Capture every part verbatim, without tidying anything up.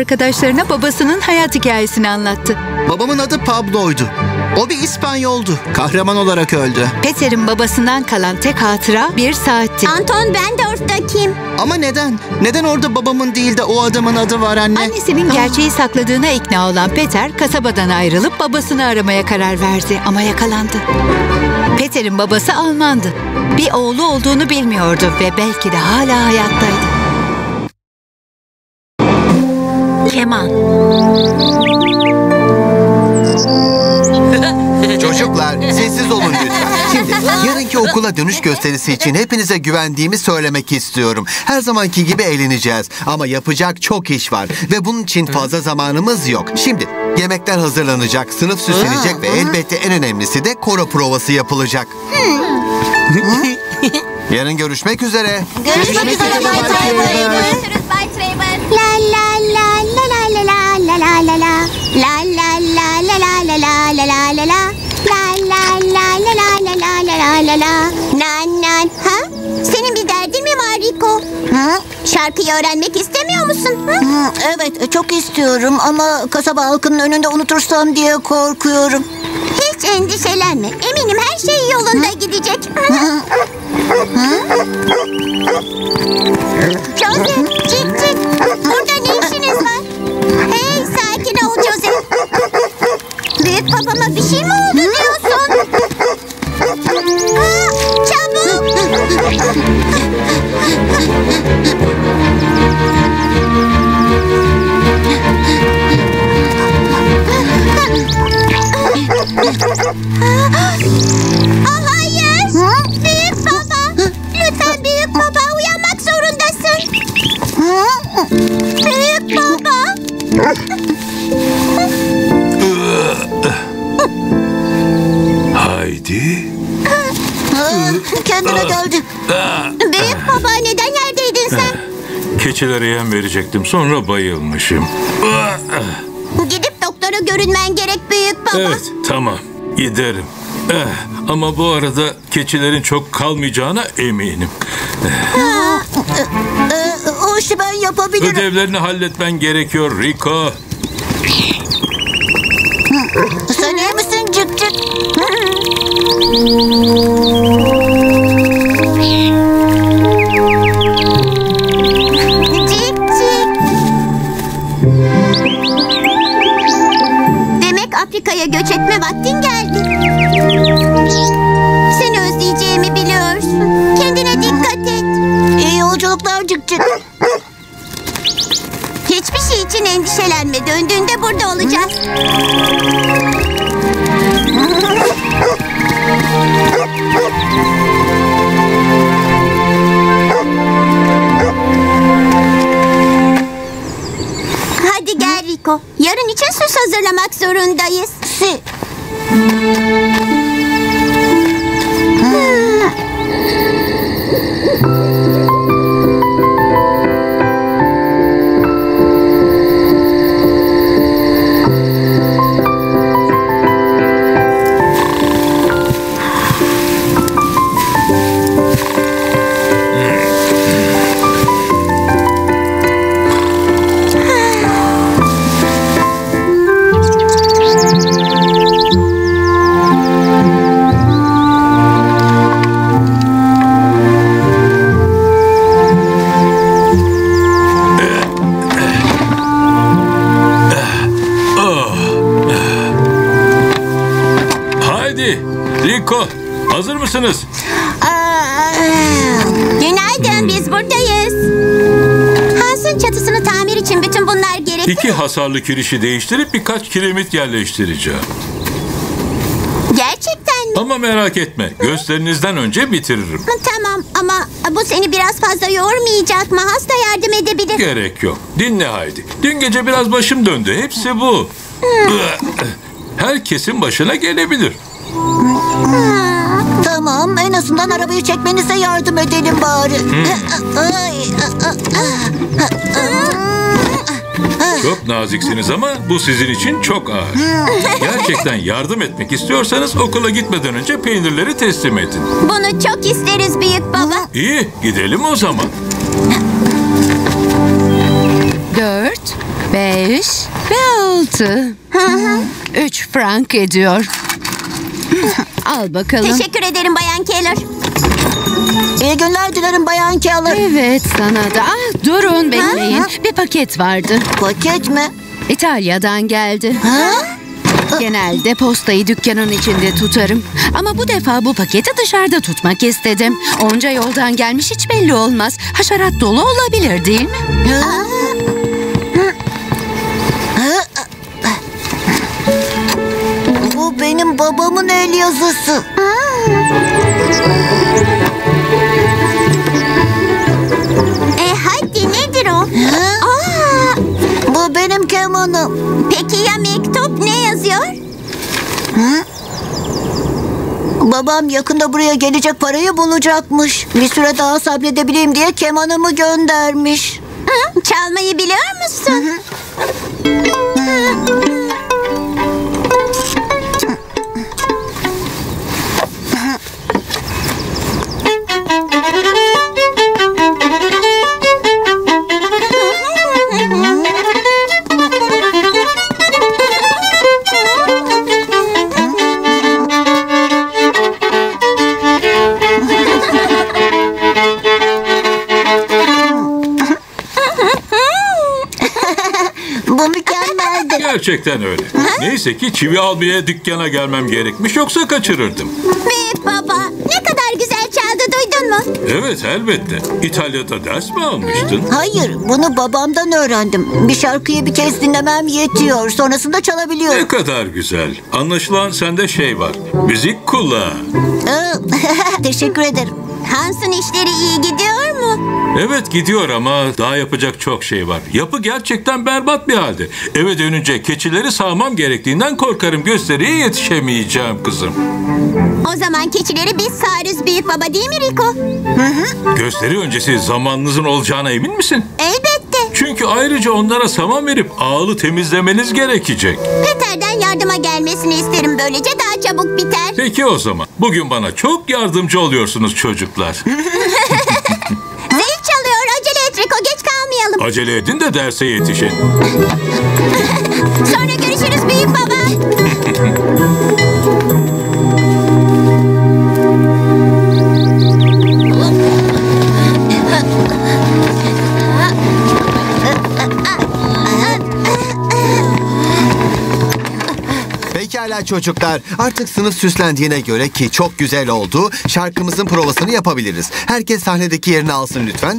arkadaşlarına babasının hayat hikayesini anlattı. Babamın adı Pablo'ydu. O bir İspanyoldu. Kahraman olarak öldü. Peter'in babasından kalan tek hatıra bir saatti. Anton Bendorf'ta kim? Ama neden? Neden orada babamın değil de o adamın adı var anne? Annesinin gerçeği sakladığına ikna olan Peter, kasabadan ayrılıp babasını aramaya karar verdi ama yakalandı. Peter'in babası Almandı. Bir oğlu olduğunu bilmiyordu ve belki de hala hayattaydı. Keman. Çocuklar sessiz olun lütfen. Şimdi yarınki okula dönüş gösterisi için hepinize güvendiğimi söylemek istiyorum. Her zamanki gibi eğleneceğiz ama yapacak çok iş var ve bunun için fazla zamanımız yok. Şimdi yemekler hazırlanacak, sınıf süslenecek ve elbette en önemlisi de koro provası yapılacak. Yarın görüşmek üzere. Görüşmek üzere Bay Trevor. Görüşürüz Bay Trevor. La la la la la la la la la la. La la la la la la la la la la la. La la la la la la la la la la la. Nan nan. Ha? Senin bir derdin mi var Rico? Hı? Şarkıyı öğrenmek istemiyor musun? Hı? Hı, evet çok istiyorum ama kasaba halkının önünde unutursam diye korkuyorum. Hiç endişelenme. Eminim her şey yolunda gidecek. Jose, cik cik. Burada ne işiniz var? Hey, sakin ol Jose. Büyük babama bir şey mi oldu diyorsun? Aa, çabuk. Aa, hayır. Büyük baba. Lütfen büyük baba, uyanmak zorundasın. Büyük baba. Haydi. Kendine geldi. Büyük baba, neden yerdeydin sen? Keçilere yem verecektim, sonra bayılmışım. Gidip doktora görünmen gerek büyük baba. Evet, tamam. Giderim. Eh, ama bu arada keçilerin çok kalmayacağına eminim. Ee, o işi ben yapabilirim. Ödevlerini halletmen gerekiyor Rico. Sen iyi misin cık cık? Cik cik. Demek Afrika'ya göç etme vaktin geldi. Seni özleyeceğimi biliyorsun. Kendine dikkat et. İyi yolculuklar cık cık. Hiçbir şey için endişelenme. Döndüğünde burada olacağız. Hadi gel Rico. Yarın için süs hazırlamak zorundayız. Si. Rico, hazır mısınız? Günaydın, biz buradayız. Hans'ın çatısını tamir için bütün bunlar gerekli. İki hasarlı kirişi değiştirip birkaç kiremit yerleştireceğim. Gerçekten mi? Ama merak etme, gösterinizden önce bitiririm. Tamam ama bu seni biraz fazla yormayacak mı? Hans da yardım edebilir. Gerek yok. Dinle Haydi. Dün gece biraz başım döndü. Hepsi bu. Herkesin başına gelebilir. Tamam, en azından arabayı çekmenize yardım edelim bari. Çok naziksiniz ama bu sizin için çok ağır. Gerçekten yardım etmek istiyorsanız okula gitmeden önce peynirleri teslim edin. Bunu çok isteriz büyük baba. İyi, gidelim o zaman. Dört, Beş ve altı. Üç frank ediyor. Al bakalım. Teşekkür ederim Bayan Keller. İyi günler dilerim Bayan Keller. Evet, sana da. Ah, durun bekleyin. Ha? Bir paket vardı. Paket mi? İtalya'dan geldi. Ha? Genelde postayı dükkanın içinde tutarım. Ama bu defa bu paketi dışarıda tutmak istedim. Onca yoldan gelmiş, hiç belli olmaz. Haşerat dolu olabilir değil mi? Bu benim babamın el yazısı. E hadi nedir o? Aa, Bu benim kemanım. peki ya mektup ne yazıyor? Babam yakında buraya gelecek parayı bulacakmış. Bir süre daha sabredebileyim diye kemanımı göndermiş. Hı? Çalmayı biliyor musun? Bu mükemmeldi. Gerçekten öyle. Neyse ki çivi almaya dükkana gelmem gerekmiş, yoksa kaçırırdım. Büyük baba, ne kadar güzel çaldı, duydun mu? Evet, elbette. İtalya'da ders mi almıştın? Hayır, bunu babamdan öğrendim. Bir şarkıyı bir kez dinlemem yetiyor. Sonrasında çalabiliyorum. Ne kadar güzel. Anlaşılan sende şey var. Müzik kulağı. Ee, Teşekkür ederim. Hans'ın işleri iyi gidiyor mu? Evet, gidiyor ama daha yapacak çok şey var. Yapı gerçekten berbat bir halde. Eve dönünce keçileri sağmam gerektiğinden korkarım, gösteriye yetişemeyeceğim kızım. O zaman keçileri biz sağarız büyük baba, değil mi Rico? Gösteri öncesi zamanınızın olacağına emin misin? Elbette. Çünkü ayrıca onlara saman verip ağlı temizlemeniz gerekecek. Peter'den yardıma gelmesini isterim, böylece daha çabuk biter. Peki o zaman. Bugün bana çok yardımcı oluyorsunuz çocuklar. Zil çalıyor, acele et Rico, geç kalmayalım. Acele edin de derse yetişin. Sonra görüşürüz büyük baba. Pekala çocuklar, artık sınıf süslendiğine göre, ki çok güzel oldu, şarkımızın provasını yapabiliriz. Herkes sahnedeki yerini alsın lütfen.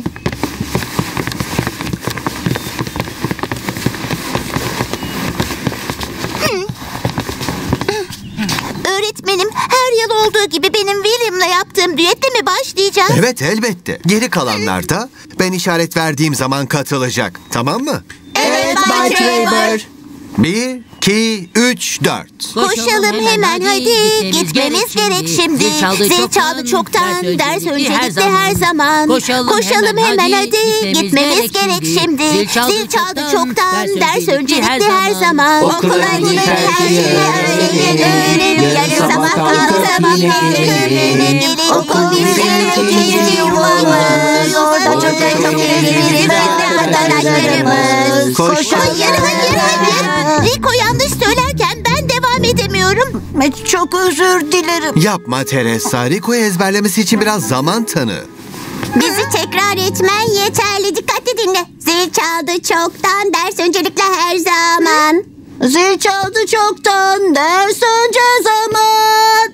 Öğretmenim, her yıl olduğu gibi benim William'la yaptığım düetle mi başlayacağız? Evet, elbette. Geri kalanlar da ben işaret verdiğim zaman katılacak. Tamam mı? Evet Bay Trevor. Bir, iki, üç, dört. Koşalım hemen hadi, gitmemiz gerek şimdi. Zil çaldı çoktan, ders önce gitti her zaman. Koşalım hemen hadi, gitmemiz gerek şimdi. Zil çaldı çoktan, ders önce gitti her zaman. Okula gidip her şeyi öğrenelim. Yarın sabah kalkıp yine gelip okul bizim ikinci yuvamız. Orada çok çok eğleniriz arkadaşlarımız. Koşun. Hayır hayır hayır. Rico yanlış söylerken ben devam edemiyorum. Çok özür dilerim. Yapma Teresa, Rico'yu ezberlemesi için biraz zaman tanı. Bizi tekrar etmen yeterli. Dikkatli dinle. Zil çaldı çoktan, ders öncelikle her zaman. Zil çaldı çoktan, ders önce zaman.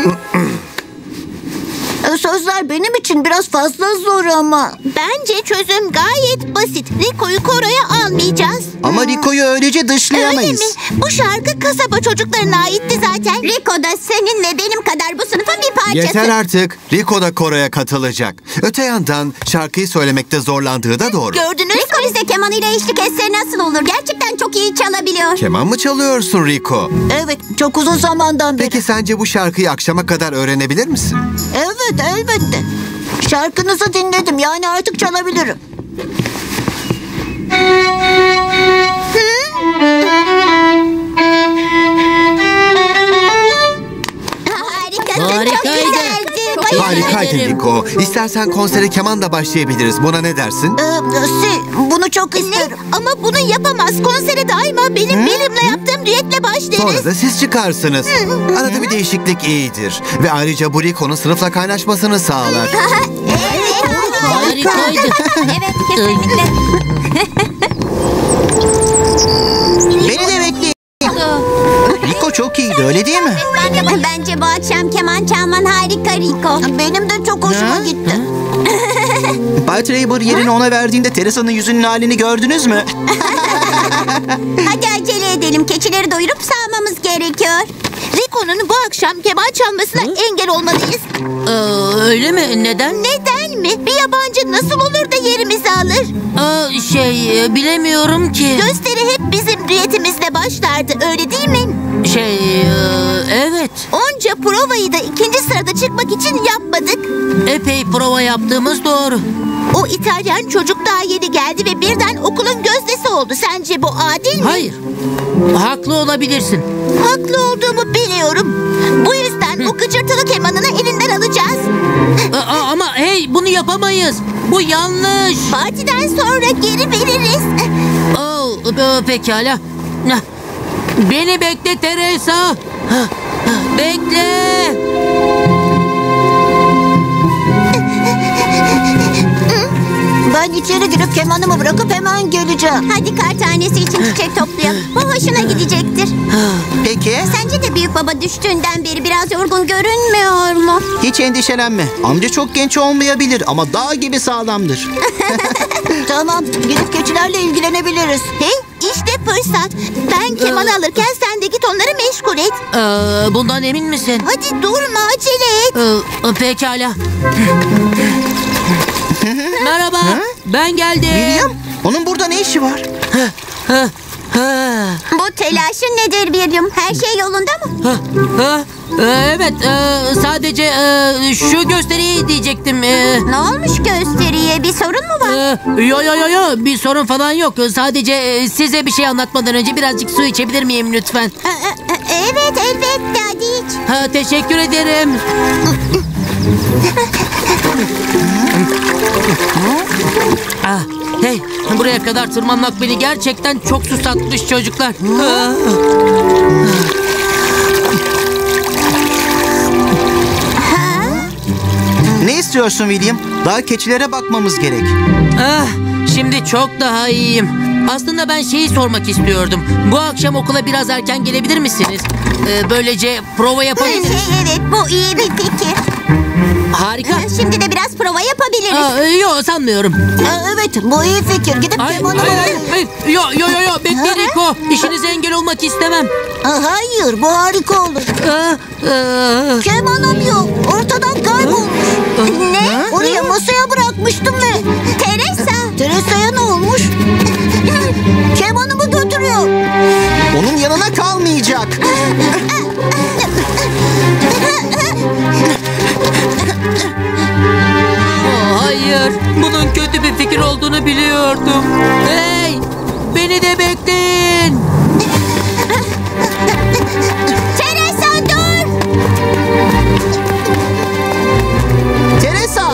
Sözler benim için biraz fazla zor ama. Bence çözüm gayet basit. Rico'yu koroya almayacağız. Ama Rico'yu öylece Öyle mi? dışlayamayız. Bu şarkı kasaba çocuklarına aitti zaten. Rico da senin ve benim kadar bu sınıfın bir parçası. Yeter artık. Rico da koroya katılacak. Öte yandan şarkıyı söylemekte zorlandığı da doğru. Gördünüz mü? Rico bize kemanıyla eşlik etse nasıl olur? Gerçekten çok iyi çalabiliyor. Keman mı çalıyorsun Rico? Evet, çok uzun zamandan beri. Peki sence bu şarkıyı akşama kadar öğrenebilir misin? Evet, elbette. Şarkınızı dinledim, yani artık çalabilirim. Harikasın, çok güzeldi. Harikaydın ederim. Rico. İstersen konsere kemanla başlayabiliriz. Buna ne dersin? Ee, si, bunu çok isterim. Ama bunu yapamaz. Konsere daima benim benimle yaptığım düetle başlarız. Sonra da siz çıkarsınız. Arada bir değişiklik iyidir. Ve ayrıca bu Rico'nun sınıfla kaynaşmasını sağlar. Evet, Harikaydı. evet, kesinlikle. Beni de bekleyin. Rico çok iyiydi öyle değil mi? Bence bu akşam keman çalman harika Rico. Benim de çok hoşuma Ha? gitti. Bay Traber yerini ona verdiğinde Teresa'nın yüzünün halini gördünüz mü? Hadi acele edelim. Keçileri doyurup sağmamız gerekiyor. Rico'nun bu akşam keman çalmasına engel olmalıyız. Aa, öyle mi? Neden? Neden mi? Bir yabancı nasıl olur da yerimizi alır? Aa, şey e, bilemiyorum ki. Gösteri hep bizim düetimizle başlardı, öyle değil mi? Şey e, evet. Onca provayı da ikinci sırada çıkmak için yapmadık. Epey prova yaptığımız doğru. O İtalyan çocuk daha yeni geldi ve birden okulun gözdesi oldu. Sence bu adil mi? Hayır. Haklı olabilirsin. Haklı olduğumu biliyorum. Bu yüzden o gıcırtılı kemanını elinden alacağız. Aa, ama hey bunu yapamayız. Bu yanlış. Partiden sonra geri veririz. Oo, e, pekala. Beni bekle Teresa. Bekle. Ben içeri girip kemanımı bırakıp hemen geleceğim. Hadi kar tanesi için çiçek toplayalım. Bu hoşuna gidecektir. Peki. Sence de büyük baba düştüğünden beri biraz yorgun görünmüyor mu? Hiç endişelenme. Amca çok genç olmayabilir ama dağ gibi sağlamdır. Tamam, gidip keçilerle ilgilenebiliriz. Hey, işte fırsat. Ben kemanı alırken sen de git onları meşgul et. Ee, bundan emin misin? Hadi durma, acele et. Ee, pekala. Merhaba. Ben geldim. William, onun burada ne işi var? Ha, ha, Bu telaşın nedir William? Her şey yolunda mı? ha, ha. Ee, Evet, e, sadece e, şu gösteriyi diyecektim. E, Ne olmuş gösteriye? Bir sorun mu var? e, yo yo yo yo bir sorun falan yok. Sadece e, size bir şey anlatmadan önce birazcık su içebilir miyim lütfen? Ee, e, Evet, elbette. Hadi iç. Ha, teşekkür ederim. Ah, hey, buraya kadar tırmanmak beni gerçekten çok susatmış çocuklar. Ah. Ne istiyorsun William? Daha keçilere bakmamız gerek. Ah, şimdi çok daha iyiyim. Aslında ben şeyi sormak istiyordum. Bu akşam okula biraz erken gelebilir misiniz? Ee, böylece prova yapabiliriz. Şey, evet, bu iyi bir fikir. Harika. Şimdi de biraz prova yapabiliriz. Aa, yok sanmıyorum. Aa, evet, bu iyi fikir. Gidip Hayır, kemanımı hayır, hayır, alayım. hayır. Yo, yo, yo, yo. Bekle Rico. İşinize engel olmak istemem. Aa, hayır, bu harika olur. Aa, aa. Kemanım yok, ortadan kaybolmuş. Ne? Oraya masaya bırakmıştım ve... Teresa. Teresa'ya ne olmuş? Kemanımı götürüyor. Onun yanına kalmayacak. Oh, hayır. Bunun kötü bir fikir olduğunu biliyordum. Hey! Beni de bekleyin. Teresa dur. Teresa!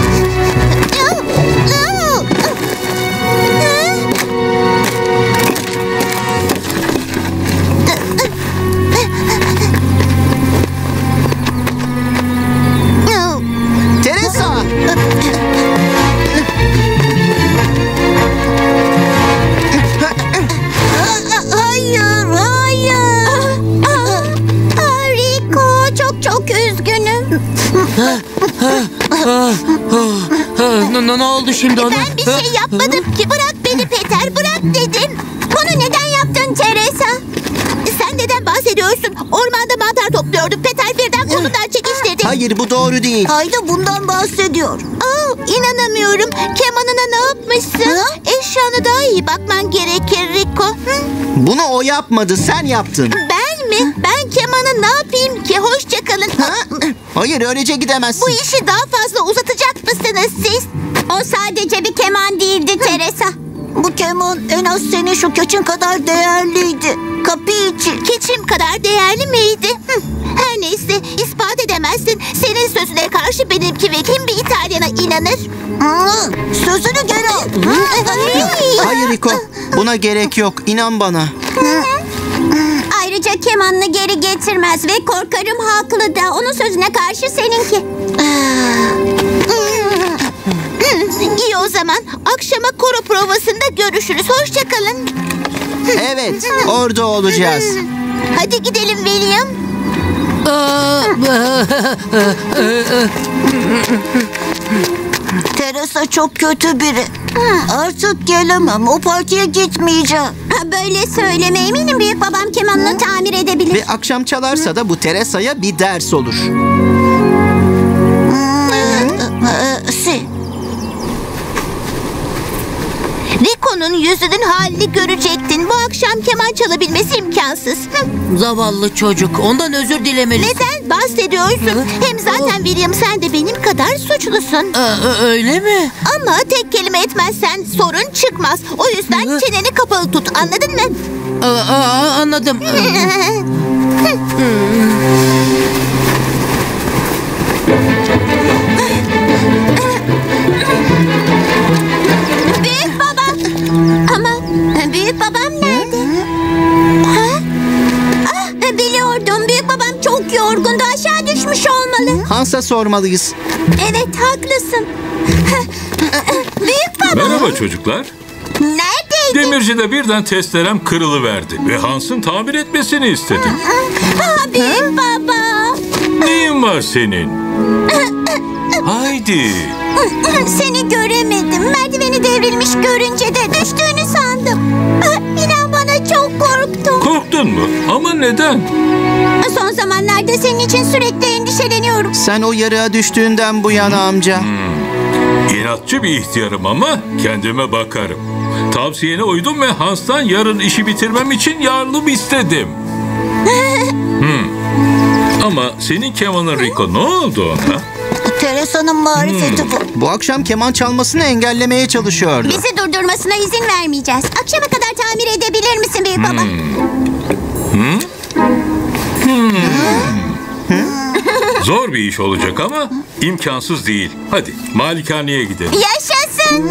Teresa! Hayır, hayır. Ah, ah, Rico, çok çok üzgünüm. Ha, ne, ne, ne oldu şimdi ona? Ben bir şey yapmadım ki. Bırak beni Peter, bırak dedim. Bunu neden yaptın Teresa? Sen neden bahsediyorsun? Ormanda mantar topluyordum. Peter birden kolundan çekiştirdi. Hayır bu doğru değil. Haydi bundan bahsediyor. Aa, inanamıyorum. Kemanına ne yapmışsın? Ha? Eşyanı daha iyi bakman gerekir Rico. Hı? Bunu o yapmadı, sen yaptın. Ben mi? Ben kemanı ne yapayım ki? Hoşça kalın. Ha? Hayır öylece gidemezsin. Bu işi daha fazla uzatacak mısınız siz? O sadece bir keman değildi Teresa. Bu keman en az senin şu keçin kadar değerliydi. Kapı için. Keçim kadar değerli miydi? Hı. Her neyse, ispat edemem. edemezsin. Senin sözüne karşı benimki ve kim bir İtalyana inanır? Sözünü geri al. Hayır Rico, buna gerek yok. İnan bana. Ayrıca kemanını geri getirmez ve korkarım haklı da. Onun sözüne karşı seninki. İyi o zaman. Akşama koro provasında görüşürüz. Hoşça kalın. Evet, orada olacağız. Hadi gidelim William. Teresa çok kötü biri. Artık gelemem. O partiye gitmeyeceğim. Ha, böyle söyleme. Eminim büyük babam kemanını tamir edebilir. Ve akşam çalarsa da bu Teresa'ya bir ders olur. Ee, si. Rico'nun yüzünün halini görecektin. Bu akşam keman çalabilmesi imkansız. Hı. Zavallı çocuk. Ondan özür dilemelisin. Neden bahsediyorsun? Hem zaten William sen de benim kadar suçlusun. Aa, öyle mi? Ama tek kelime etmezsen sorun çıkmaz. O yüzden çeneni kapalı tut. Anladın mı? Aa, aa, anladım. Büyük babam. Ama büyük babam nerede? Ha? Ah, biliyordum. Büyük babam çok yorgundu. Aşağı düşmüş olmalı. Hans'a sormalıyız. Evet, haklısın. Büyük baba. Merhaba çocuklar. Neredeydin? Demircide birden testerem kırılıverdi ve Hans'ın tamir etmesini istedim. Ha, büyük baba. Neyin var senin? Haydi. Seni göremedim. Merdiveni devrilmiş görünce de düştüğünü sandım. İnan bana çok korktum. Korktun mu? Ama neden? Son zamanlarda senin için sürekli endişeleniyorum. Sen o yarığa düştüğünden bu yana amca. İnatçı bir ihtiyarım ama kendime bakarım. Tavsiyene uydum ve Hans'tan yarın işi bitirmem için yardım istedim. hmm. Ama senin kemanın Rico, ne oldu ona? Teresa'nın marifeti bu. Bu akşam keman çalmasını engellemeye çalışıyordu. Bizi durdurmasına izin vermeyeceğiz. Akşama kadar tamir edebilir misin büyük baba? Hmm. Zor bir iş olacak ama imkansız değil. Hadi malikaneye gidelim. Yaşasın.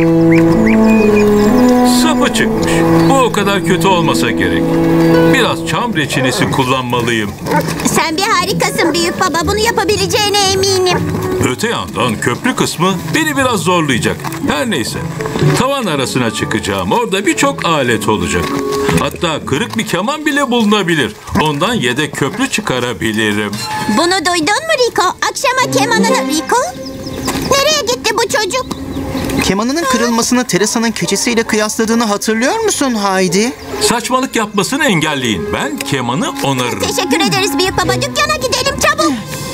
Sapı çıkmış. Bu o kadar kötü olmasa gerek. Biraz çam reçinesi kullanmalıyım. Sen bir harikasın büyük baba. Bunu yapabileceğine eminim. Öte yandan köprü kısmı beni biraz zorlayacak. Her neyse. Tavan arasına çıkacağım. Orada birçok alet olacak. Hatta kırık bir keman bile bulunabilir. Ondan yedek köprü çıkarabilirim. Bunu duydun mu Rico? Akşama kemanını... Rico? Nereye gitti bu çocuk? Kemanının kırılmasını Teresa'nın keçesiyle kıyasladığını hatırlıyor musun Haydi? Saçmalık yapmasını engelleyin. Ben kemanı onarırım. Teşekkür ederiz büyük baba. Dükkana gidelim çabuk.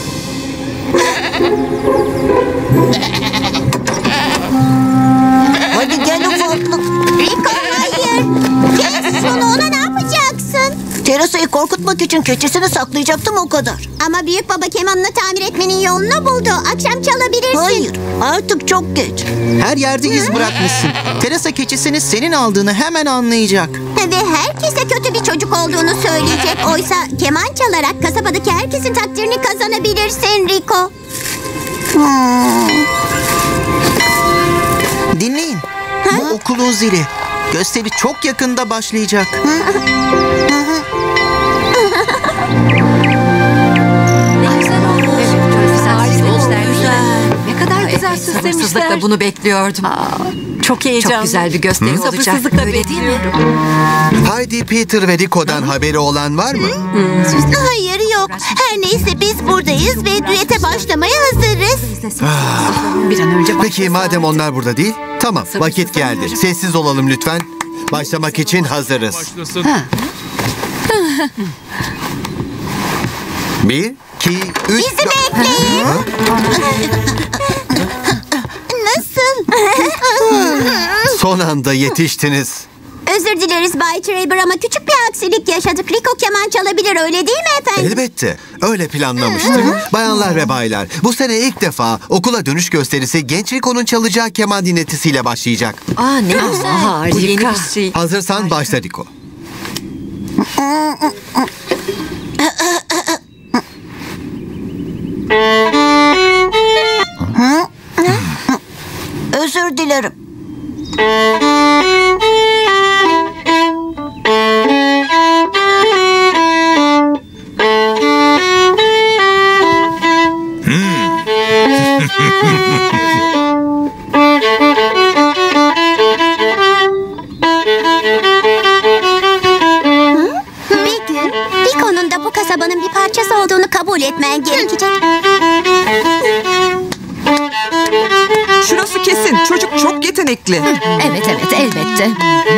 Hadi gel ufaklık. Rico hayır. Kes şunu, ona ne yapacaksın? Teresa'yı korkutmak için keçesini saklayacaktım, o kadar. Ama büyük baba kemanını tamir etmenin yolunu buldu. Akşam çalabilirsin. Hayır, artık çok geç. Her yerde iz bırakmışsın. Teresa keçesini senin aldığını hemen anlayacak. Ve herkese kötü bir çocuk olduğunu söyleyecek. Oysa keman çalarak kasabadaki herkesin takdirini kazanabilirsin Rico. Dinleyin. Bu okulun zili. Gösteri çok yakında başlayacak. Ne kadar güzel süslemişler. Sabırsızlıkla bunu bekliyordum. Çok heyecanlı. Çok güzel bir gösteri olacak. Sabırsızlıkla Öyle değil mi? Haydi, Peter ve Rico'dan haberi olan var mı? Hayır yok. Her neyse biz buradayız ve düete başlamaya hazırız. Bir an önce Peki madem onlar burada değil, tamam, vakit geldi. Sessiz olalım lütfen. Başlamak için hazırız. Bir, iki, üç... Bizi bekleyin. Nasıl? Son anda yetiştiniz. Özür dileriz Bay Traber ama küçük bir aksilik yaşadık. Rico keman çalabilir, öyle değil mi efendim? Elbette. Öyle planlamıştık. Bayanlar ve baylar, bu sene ilk defa okula dönüş gösterisi genç Rico'nun çalacağı keman dinletisiyle başlayacak. Aa, ne güzel. Harika. Bu yeni bir şey. Hazırsan başla Rico. gelirim. Bir gün Rico'nun da bu kasabanın bir parçası olduğunu kabul etmen gerekecek. Şurası kesin. Çocuk çok yetenekli. Evet evet elbette.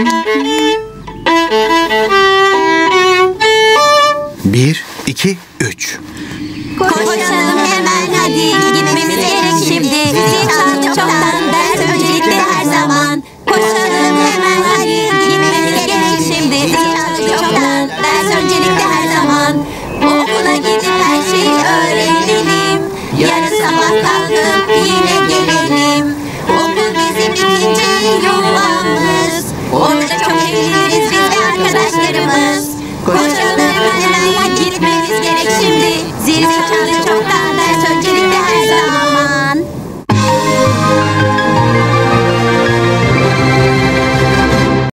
Bir, iki, üç. Koşalım hemen hadi, gitmemiz gerek şimdi. Zil çaldı çoktan, ders öncelikle her zaman. Koşalım hemen hadi, gitmemiz gerek şimdi. Zil çaldı çoktan, ders öncelikle her zaman. Okula gidip her şeyi öğrenelim. Yarın sabah kalkıp yine gelelim. Okul bizim ikinci yuvamız. Orada çok eğleniriz biz ve arkadaşlarımız. Koşalım hemen gitmemiz gerek şimdi. Zil çaldı çoktan.